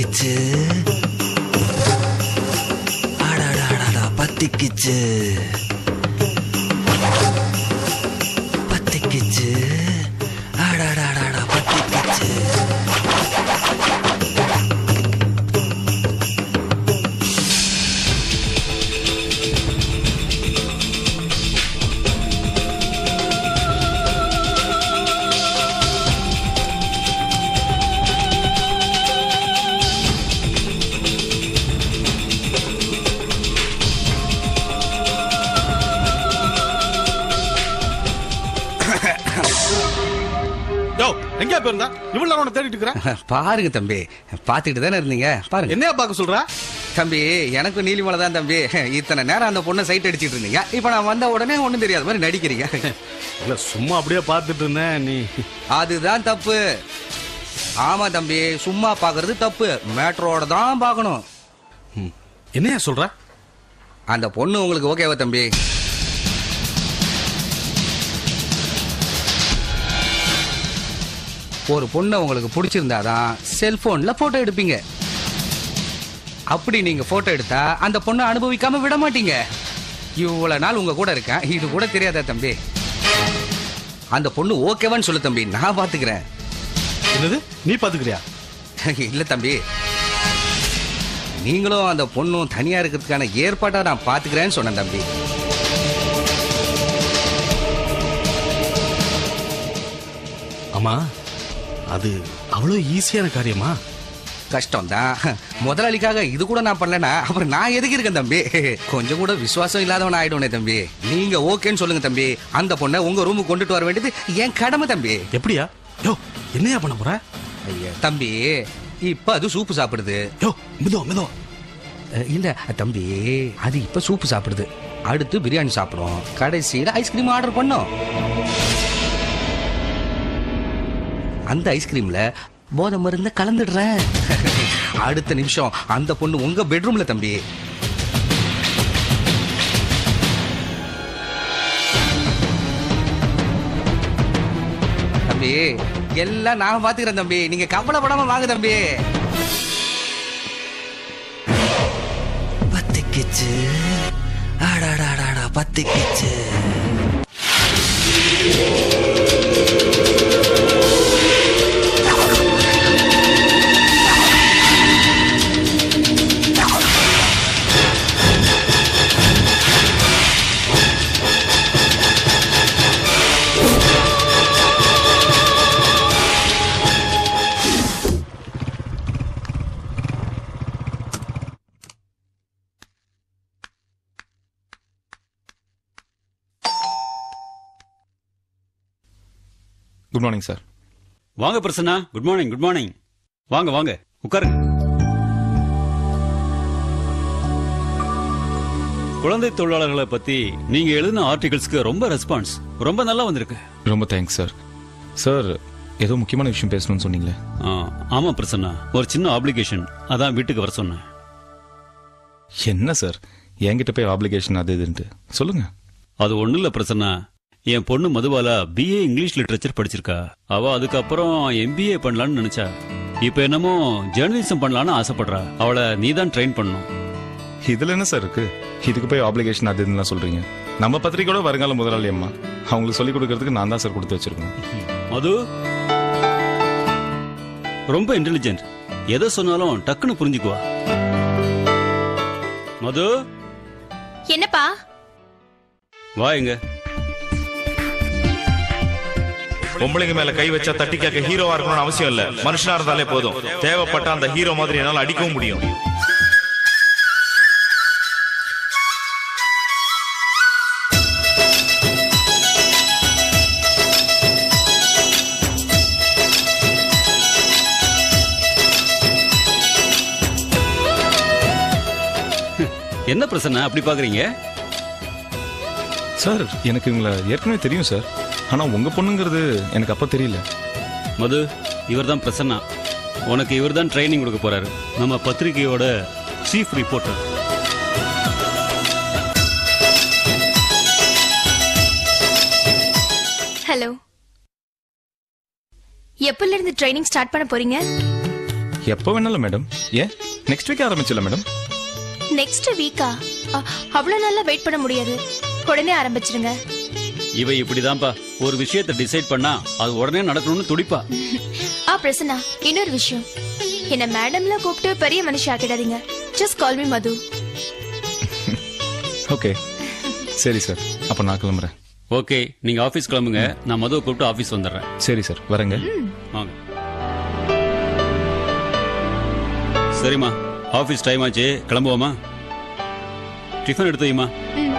பத்திக்கிச்சு ஆடாடாடா பத்திக்கிச்சு பத்திக்கிச்சு ஆடாடாடா பத்திக்கிச்சு. பாருங்க தம்பி, பாத்துக்கிட்டு தானே இருந்தீங்க. பாருங்க. என்ன பாக்க சொல்ற தம்பி? எனக்கு நீலிமலை தான் தம்பி. இத்தனை நேரம் அந்த பொண்ணை சைட் அடிச்சிட்டு இருந்தீங்க. இப்ப நான் வந்த உடனே ஒண்ணும் தெரியாத மாதிரி நடிக்கிறீங்க. இல்ல, சும்மா அப்படியே பாத்துட்டு இருந்தேன். நீ அதுதான் தப்பு. ஆமா தம்பி, சும்மா பாக்குறது தப்பு. மேட்ரோட தான் பாக்கணும். என்னையா சொல்ற? அந்த பொண்ணு உங்களுக்கு ஓகேவா தம்பி? ஒரு பொண்ணை உங்களுக்கு பிடிச்சிருந்தாதான் செல்போன்ல போட்டோ எடுப்பீங்க. அப்படி நீங்க போட்டோ எடுத்தா அந்த பொண்ணை அனுபவிக்காம விட மாட்டீங்க. இவ்வளவு நாள் உங்க கூட இருக்கேன், இது கூட தெரியாதா தம்பி? அந்த பொண்ணு ஓகேவான்னு சொல்லு தம்பி, நான் பாத்துக்கிறேன். என்னது, நீ பாத்துக்கிறியா? இல்ல தம்பி, நீங்களும் அந்த பொண்ணும் தனியா இருக்கிறதுக்கான ஏற்பாட்டை நான் பாத்துக்கிறேன்னு சொன்னேன் தம்பி. ஆமா, அது அவ்வளவு ஈஸியான காரியமா? கஷ்டம் தான். முதலாளிக்காக இது கூட நான் பண்ணலனா அப்புறம் நான் எதுக்கு இருக்கேன் தம்பி? கொஞ்சம் கூட விசுவாசம் இல்லாதவன் ஆயிடுனே தம்பி. நீங்க ஓகேன்னு சொல்லுங்க தம்பி. அந்த பொண்ணை உங்க ரூமுக்கு கொண்டுட்டு வர வேண்டியது என் கடமை தம்பி. எப்படியா? யோ, என்னையா பண்ண போற? ஐயா தம்பி, இப்ப அது சூப்பு சாப்பிடுது. யோ, மிதோ மிதோ. இல்ல தம்பி, அது இப்ப சூப்பு சாப்பிடுது. அடுத்து பிரியாணி சாப்பிடும். கடைசியில ஐஸ்கிரீம் ஆர்டர் பண்ணும். அந்த ஐஸ்கிரீம்ல போதை மருந்த கலந்துடுறேன். அடுத்த நிமிஷம் அந்த பொண்ணு உங்க பெட்ரூம்ல தம்பி. தம்பி, எல்லாம் நான் பாத்துக்கிறேன் தம்பி. நீங்க கவலைப்படாம வாங்க தம்பி. பத்திக்கிச்சு ஆடாடாடா பத்திக்கிச்சு. Good morning sir. வாங்க Prasanna. Good morning. Good morning. வாங்க வாங்க, உட்காருங்க. குழந்தை தொழிலாளர்களை பத்தி நீங்க எழுதின ஆர்டிகல்ஸ்க்கு ரொம்ப ரெஸ்பான்ஸ், ரொம்ப நல்லா வந்திருக்கு. ரொம்ப தேங்க்ஸ் சார். சார், ஏதோ முக்கியமான விஷயம் பேசணும்னு சொன்னீங்களே? ஆமா பிரசன்னா, ஒரு சின்ன ஆப்ளிகேஷன், அதான் வீட்டுக்கு வர சொன்னேன். என்ன சார், என்கிட்ட போய் ஆப்ளிகேஷன் அது இதுன்ட்டு சொல்லுங்க. அது ஒண்ணு இல்ல பிரசன்னா, என் பொண்ணு மதுபாலா BA இங்கிலீஷ் லிட்டரேச்சர் படிச்சிருக்கா. அவ அதுக்கப்புறம் MBA பண்ணலான்னு நினைச்சா. இப்ப என்னமோ ஜேர்னலிசம் பண்ணலான்னு ஆசைப்படுறா. அவளை நீ தான் ட்ரெயின் பண்ணணும். இதுல என்ன சார் இருக்கு? இதுக்கு போய் ஆப்ளிகேஷன் அது இதுன்னு சொல்றீங்க. நம்ம பத்திரிக்கையோட வருங்கால முதலாளி அம்மா, அவங்களுக்கு சொல்லிக் கொடுக்கறதுக்கு நான் தான் சார் கொடுத்து வச்சிருக்கேன். மது ரொம்ப இன்டெலிஜென்ட், எதை சொன்னாலும் டக்குன்னு புரிஞ்சுக்குவா. மது. என்னப்பா? வா. எங்க பொம்பளைங்க மேல கை வச்சா தட்டி கேட்க ஹீரோவா இருக்கணும்னு அவசியம் இல்ல. மனுஷனா இருந்தாலே போதும். தேவைப்பட்ட அந்த ஹீரோ மாதிரி என்னால அடிக்கவும் முடியும். என்ன பிரச்சனை அப்படி பாக்குறீங்க? சார், எனக்கு இவங்களை ஏற்கனவே தெரியும் சார். ஆனா உங்க பொண்ணுங்கிறது எனக்கு அப்ப தெரியல. மது, இவர் தான் பிரசன்னா. உனக்கு இவர் தான் ட்ரைனிங் கொடுக்க போறாரு. நம்ம பத்திரிகையோட சீஃப் ரிப்போர்ட்டர். ஹலோ. எப்பல இருந்து ட்ரைனிங் ஸ்டார்ட் பண்ண போறீங்க? எப்போ வேணாலும் மேடம். ஏன் நெக்ஸ்ட் வீக் ஆரம்பிச்சிடல மேடம்? நெக்ஸ்ட் வீக்கா? அவ்வளவு நாளா வெயிட் பண்ண முடியாது, உடனே ஆரம்பிச்சிருங்க. இவ இப்படிதான்ப்பா, ஒரு விஷயத்தை டிசைட் பண்ணா அது உடனே நடக்கணும்னு துடிப்பா. பிரசன்னா, இன்னொரு விஷயம், என்ன மேடம்ல கூப்பிட்டு பெரிய மனுஷி ஆக்கிடாதீங்க. Just call me Madhu. Okay சரி சார், அப்ப நான் கிளம்புறேன். ஓகே, நீங்க ஆபீஸ் கிளம்புங்க, நான் மதுவை கூப்பிட்டு ஆபீஸ் வந்துடுறேன். சரி சார், வரேங்க. வாங்க. சரிம்மா, ஆபீஸ் டைம் ஆச்சு, கிளம்புவோமா? டிஃபன் எடுத்து வைமா.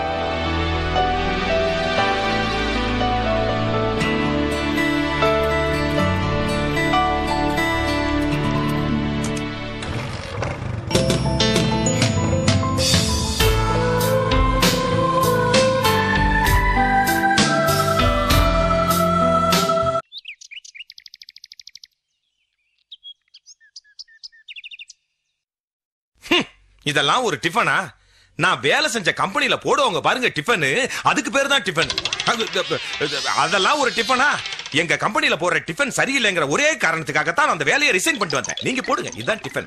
இதெல்லாம் ஒரு டிஃபனா? நான் வேலை செஞ்ச கம்பெனில போடுவாங்க பாருங்க டிஃபன், அதுக்கு பேர் தான் டிஃபன். அதெல்லாம் ஒரு டிஃபனா? எங்க கம்பெனில போடுற டிஃபன் சரியில்லைங்கிற ஒரே காரணத்துக்காகத்தான் நான் அந்த வேலையை ரிசைன் பண்ணிட்டு வந்தேன். நீங்க போடுங்க, இதுதான் டிஃபன்.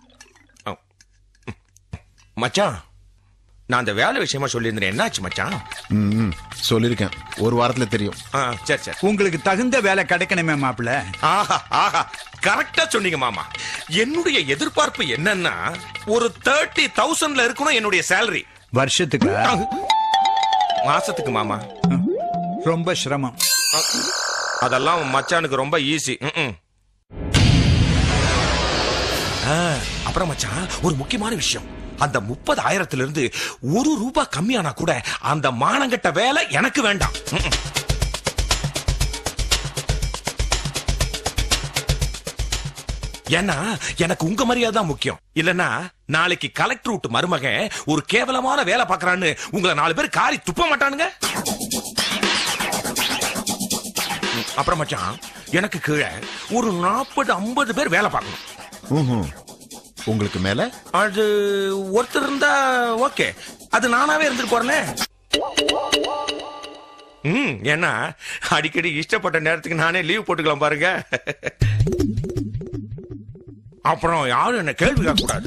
மச்சான், நான் அந்த வேலை விஷயமா சொல்லியிருந்தேன், என்னாச்சு மச்சான்? சொல்லிருக்கேன், ஒரு வாரத்துல தெரியும். சரி சரி. உங்களுக்கு தகுந்த வேலை கிடைக்கணுமே மாப்பிள்ள. ஆஹா ஆஹா, கரெக்டா சொன்னீங்க மாமா. என்னுடைய எதிர்பார்ப்பு என்னன்னா, ஒரு 30,000ல இருக்கணும் என்னுடைய சேலரி. வருஷத்துக்கு? மாசத்துக்கு மாமா. ரொம்ப சிரமம். அதெல்லாம் மச்சானுக்கு ரொம்ப ஈஸி. அப்புறம் மச்சான், ஒரு முக்கியமான விஷயம், அந்த 30,000 ₹1 கம்மியானா கூட அந்த மானங்கட்ட வேலை எனக்கு வேண்டாம். ஏன்னா எனக்கு உங்க மரியாதை தான் முக்கியம். இல்லன்னா நாளைக்கு கலெக்டர் விட்டு மருமகன் ஒரு கேவலமான வேலை பாக்குறான்னு உங்களை 4 பேர் காரி துப்ப மாட்டானுங்க. அப்புறம் மச்சான், எனக்கு கீழே ஒரு 40-50 பேர் வேலை பார்க்கணும். உங்களுக்கு மேல அது ஒருத்தர் இருந்தா ஓகே, அது நானாவே இருந்துட்டு போறேன். ஏன்னா அடிக்கடி இஷ்டப்பட்ட நேரத்துக்கு நானே லீவ் போட்டுக்கலாம் பாருங்க. அப்புறம் யாரும் என்ன கேள்வி கேட்க கூடாது.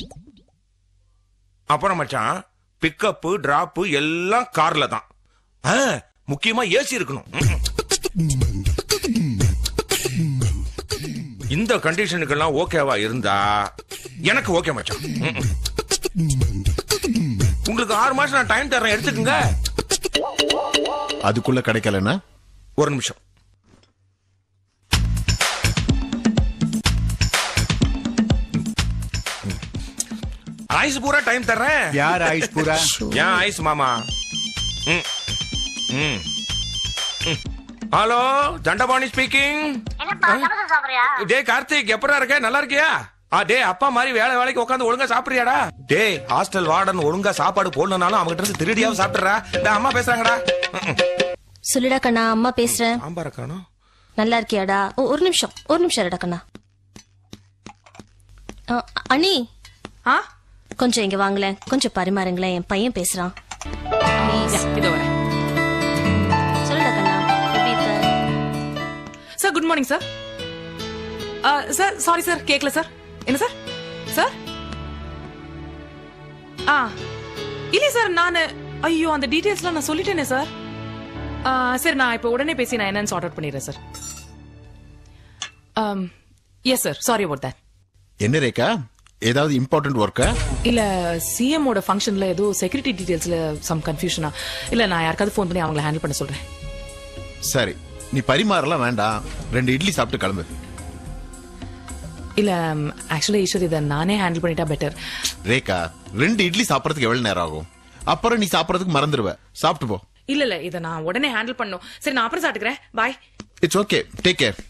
அப்புறம் மச்சான், பிக்கப் டிராப் எல்லாம் கார்ல தான். முக்கியமா ஏசி இருக்கணும். இந்த கண்டிஷனுக்கெல்லாம் ஓகேவா இருந்தா எனக்கு ஓகே மச்சான். உங்களுக்கு 6 மாசம் நான் டைம் தரேன், எடுத்துக்கங்க. அதுக்குள்ள கிடைக்கலன்னா ஒரு நிமிஷம். ஆயுஸ் பூரா டைம் தர்றேன். யார் ஆயுஸ் பூரா? ஏன் ஆயுஸ் மாமா. Hello, Dandapani speaking. டே கார்த்திக், எப்படா இருக்க? நல்லா இருக்கியா? டே அப்பா மாதிரி வேலைக்கு உட்காந்து ஒழுங்கா சாப்பிடுறியாடா? டே ஹாஸ்டல் வார்டன் ஒழுங்கா சாப்பாடு போடணும்னாலும் அவங்க இருந்து திருடியாவும் சாப்பிடுறா. அம்மா பேசுறாங்கடா. சொல்லுடா கண்ணா, அம்மா பேசுறேன். சாம்பார் காணோம். நல்லா இருக்கியாடா? ஒரு நிமிஷம் இருடா கண்ணா. அண்ணி, கொஞ்சம் இங்க வாங்கலேன், கொஞ்சம் பரிமாறுங்களேன், என் பையன் பேசுறான். சொல்லுடா கண்ணா, எப்படி இருக்க? Sir good morning sir. Sir sorry sir, கேட்கல சார். என்ன சார்? சார் இல்ல சார், நான் ஐயோ அந்த டீடைல்ஸ்லாம் நான் சொல்லிட்டேனே சார். சார் நான் இப்ப உடனே பேசி நான் என்னன்னு சார்ட் அவுட் பண்ணிடுறேன் sir. Yes sir, sorry about that. என்ன ரேகா, ஏதாவது இம்பார்ட்டன்ட் ஒர்க்கா? இல்ல சிஎம் ஓட ஃபங்க்ஷன்ல ஏதோ செக்யூரிட்டி டீடைல்ஸ்ல சம் கன்ஃபியூஷனா. இல்ல நான் யாருக்காவது ஃபோன் பண்ணி அவங்கள ஹேண்டில் பண்ண சொல்றேன். சரி, நீ பரிமாறலாம் வேண்டாம், 2 இட்லி சாப்பிட்டு கிளம்பு. இல்ல ஆக்சுவலி ஈஸ்வர், இதை நானே ஹேண்டில் பண்ணிட்டா பெட்டர். ரேகா, 2 இட்லி சாப்பிடறதுக்கு எவ்வளவு நேரம் ஆகும்? அப்புறம் நீ சாப்பிடறதுக்கு மறந்துடுவ. சாப்பிட்டு போ. இல்ல இதை நான் உடனே ஹேண்டில் பண்ணும். சரி, நான் அப்புறம் சாப்பிட்டுக்கிறேன். Bye. It's okay, take care.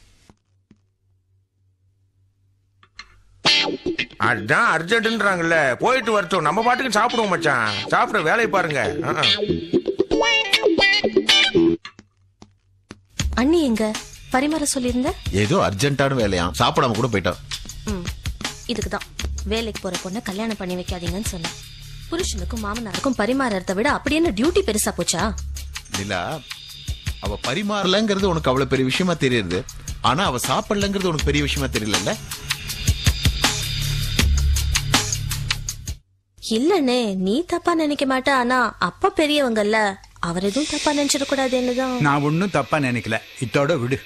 அதான் அர்ஜென்ட்ன்றாங்கல்ல, போயிட்டு வரட்டும், நம்ம பாட்டுக்கு சாப்பிடுவோம் மச்சான். சாப்பிட வேலையை பாருங்க. அண்ணி எங்க பரிமாற சொல்லியிருந்த? ஏதோ அர்ஜென்ட்டான வேலையா, சாப்பிடாம கூட போயிட்டா. இதுக்குதான் வேலைக்கு போற பொண்ணை கல்யாணம் பண்ணி வைக்காதீங்கன்னு சொன்ன. புருஷனுக்கும் மாமனாருக்கும் பரிமாறத விட அப்படி என்ன டியூட்டி பெருசா போச்சா? நிலா, அவ பரிமாறலங்கிறது உனக்கு அவ்வளவு பெரிய விஷயமா தெரியுது, ஆனா அவ சாப்பிடலங்கிறது உனக்கு பெரிய விஷயமா தெரியல. இல்லனே, நீ தப்பா நினைக்க மாட்ட. ஆனா அப்பா பெரியவங்கல்ல, அவர் எதுவும் தப்பா நினைச்சிடக்கூடாது. என்னதான் நான் ஒன்னும் தப்பா நினைக்கல. இத்தோட விடு.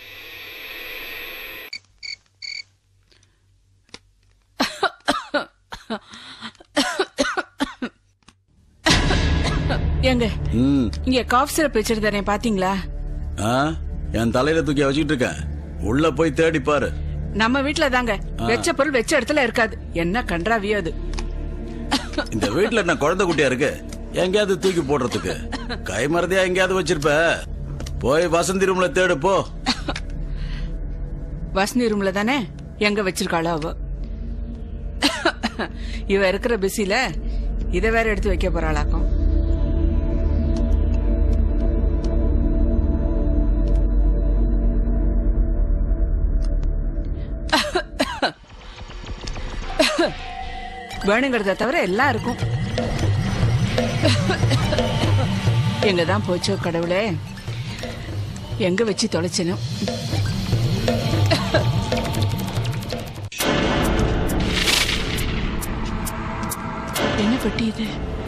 எங்க இங்க காஃப் சிரப் வச்சிருந்தேன் பாத்தீங்களா? என் தலையில தூக்கி வச்சுக்கிட்டு இருக்கேன். உள்ள போய் தேடி பாரு. நம்ம வீட்டுல தாங்க. வெச்ச பொருள் வெச்ச இடத்துல இருக்காது. என்ன கன்றாவியோ அது. இந்த வீட்டுல என்ன குழந்தை குட்டியா இருக்கு? எங்கேயாவது தூக்கி போடுறதுக்கு கை மறதியா எங்கேயாவது வச்சிருப்ப. போய் வசந்தி ரூம்ல தேடு போ. வசந்தி ரூம்ல தானே எங்க வச்சிருக்காளோ அவ. இவ இருக்கிற பிஸில இத வேற எடுத்து வைக்க போறாளாக்கும். வேணுங்கிறத தவிர எல்லாம் இருக்கும். எங்கதான் போச்சோ கடவுளே, எங்க வச்சு தொலைச்சனும். என்ன பெட்டி இது?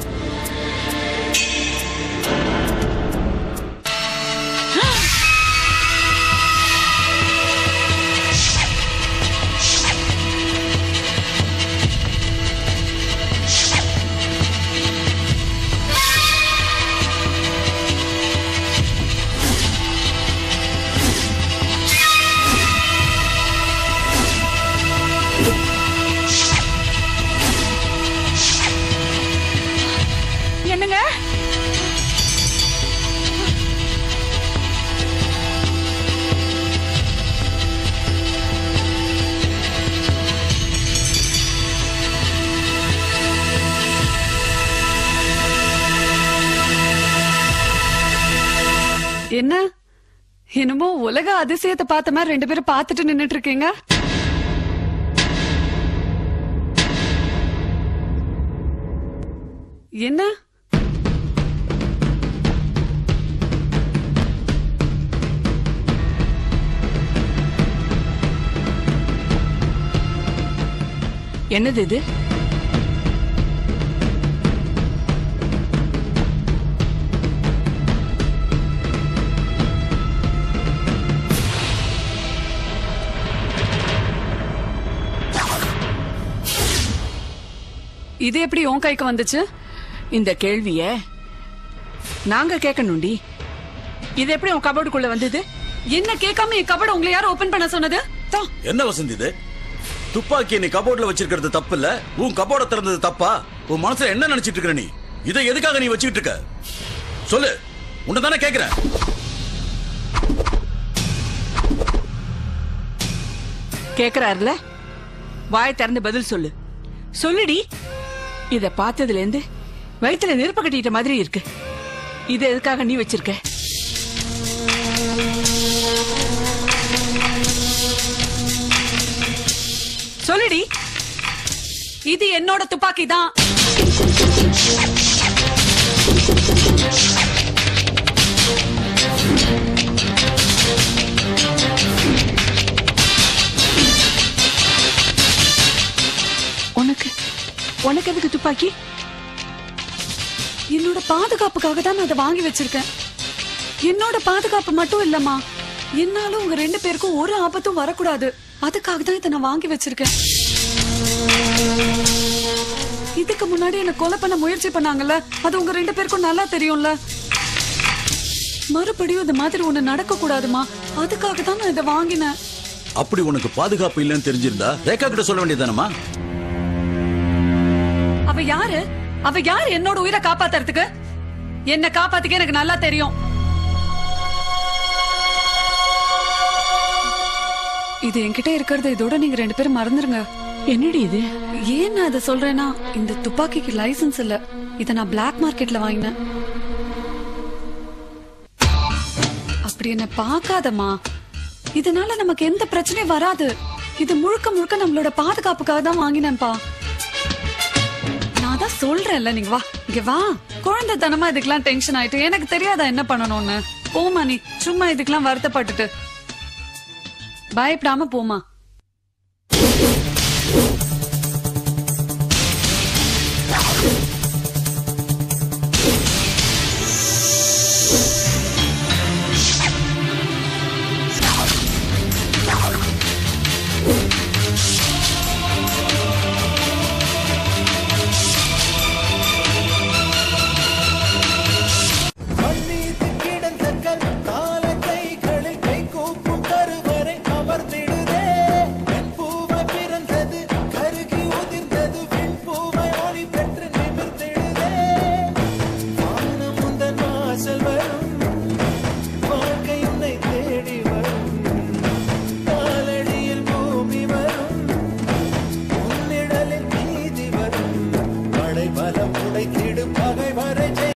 என்னங்க? என்ன என்னமோ உலக அதிசயத்தை பார்த்த மாதிரி ரெண்டு பேரும் பார்த்துட்டு நின்னுட்டு இருக்கீங்க. என்ன என்னது இது? இது எப்படி உன் கைக்கு வந்துச்சு? இந்த கேள்விய நாங்க கேட்கணும்டி. இது எப்படி உன் கபோர்டுக்குள்ள வந்தது? என்ன கேட்காம என் கபோர்டு உங்களை யாரும் ஓபன் பண்ண சொன்னது? என்ன வசந்தி இது? துப்பாக்கி நீ கபோர்ட்ல வச்சிருக்கிறது தப்பு இல்ல, உன் கபோர்ட திறந்தது தப்பா? உன் மனசுல என்ன நினைச்சிட்டு இருக்க நீ? இதை எதுக்காக நீ வச்சுக்கிட்டு இருக்க? சொல்லு, உன்னதானே கேக்குறேன். கேக்குறாருல, வாய் திறந்து பதில் சொல்லு. சொல்லுடி. இத பார்த்ததுல இருந்து வயிற்றுல நெருப்பு கட்டிட்ட மாதிரி இருக்கு. இது எதுக்காக நீ வச்சிருக்க? சொல்லுடி. இது என்னோட துப்பாக்கி தான். உனக்கு எதுக்கு துப்பாக்கி? என்னோட பாதுகாப்புக்காக தான் நான் அதை வாங்கி வச்சிருக்கேன். என்னோட பாதுகாப்பு மட்டும் இல்லம்மா, என்னாலும் உங்க ரெண்டு பேருக்கும் ஒரு ஆபத்தும் வரக்கூடாது. அதுக்காக தான் இதை நான் வாங்கி வச்சிருக்கேன். இதுக்கு முன்னாடி என்ன கொலை பண்ண முயற்சி பண்ணாங்கல்ல, அது உங்க ரெண்டு பேருக்கும் நல்லா தெரியும்ல. மறுபடியும் இந்த மாதிரி ஒண்ணு நடக்க கூடாதுமா, அதுக்காக தான் நான் இதை வாங்கினேன். அப்படி உனக்கு பாதுகாப்பு இல்லைன்னு தெரிஞ்சிருந்தா ரேகா கிட்ட சொல்ல வேண்டியதானமா? அவ யாரு? அவ யாரு என்னோட உயிரை காப்பாத்துறதுக்கு? என்ன காப்பாத்துக்க எனக்கு நல்லா தெரியும். இது என்கிட்ட இருக்கிறது, இதோட நீங்க ரெண்டு பேரும் மறந்துருங்க. என்னடி இது? ஏன் நான் அதை சொல்றேன்னா, இந்த துப்பாக்கிக்கு லைசன்ஸ் இல்ல, இத நான் பிளாக் மார்க்கெட்ல வாங்கினேன். அப்படி என்ன பாக்காதமா, இதனால நமக்கு எந்த பிரச்சனையும் வராது. இது முழுக்க முழுக்க நம்மளோட பாதுகாப்புக்காக தான் வாங்கினேன்பா. நான் தான் சொல்றேன்ல, நீங்க வா, இங்க வா. குழந்தைத்தனமா இதுக்கெல்லாம் டென்ஷன் ஆயிட்டு எனக்கு தெரியாதா என்ன பண்ணணும்னு? போமா, நீ சும்மா இதுக்கெல்லாம் வருத்தப்பட்டுட்டு பயப்படாம போமா.